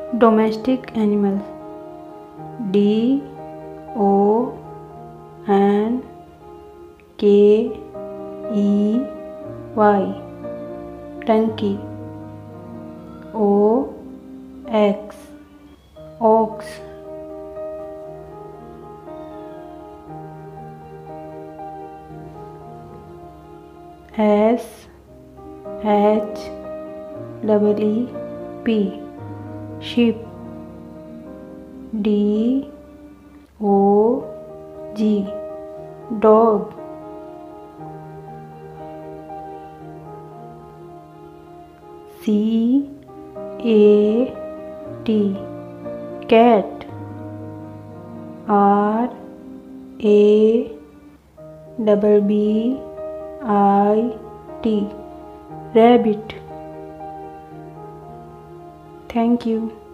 Domestic animal. D O N K E Y. Donkey. O X. Ox. S H E P. Sheep. D O G. Dog. C A T. Cat. R A B I T. Rabbit. Thank you.